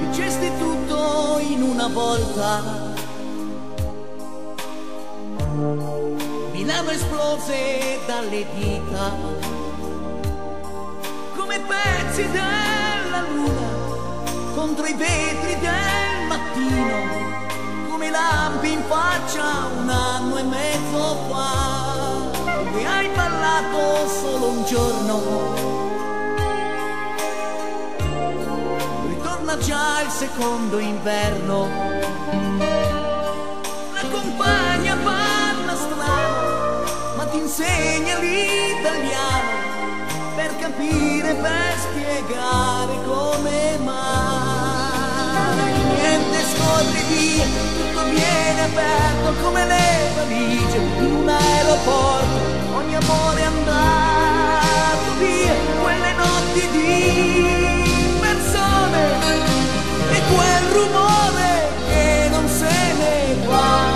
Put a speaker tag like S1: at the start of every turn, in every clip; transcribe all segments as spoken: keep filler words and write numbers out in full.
S1: Dicesti tutto in una volta. Milano esplose dalle dita come pezzi della luna contro i vetri del mattino, come lampi in faccia un anno e mezzo fa. E hai ballato solo un giorno, ritorna già il secondo inverno. La compagna parla strano, ma ti insegna l'italiano per capire, per spiegare come mai. Niente scorri via, tutto viene aperto come le valigie in un aeroporto. Ogni amore è andato via, quelle notti di persone e quel rumore che non se ne va.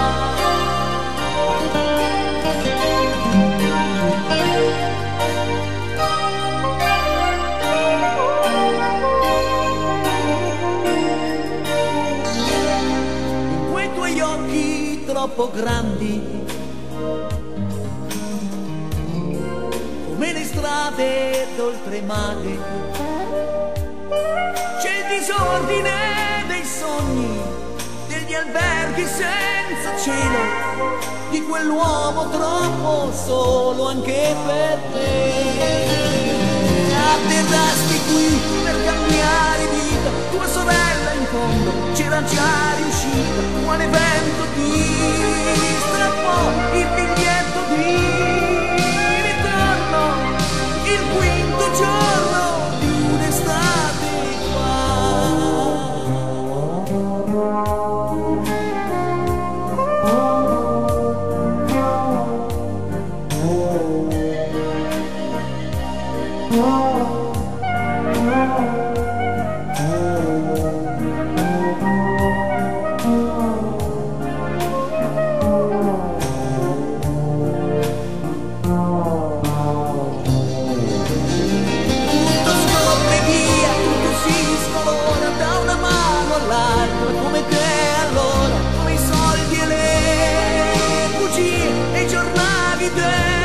S1: In quei tuoi occhi troppo grandi, come le strade d'oltremare, c'è il disordine dei sogni, degli alberghi senza cielo, di quell'uomo troppo solo anche per te. Atterrasti qui per cambiare vita, tua sorella in fondo c'era già riuscita, quale vento ti strappò il biglietto di ritorno, il quinto giorno di un'estate fa. Come te allora, come i soldi e le bugie e i giornali del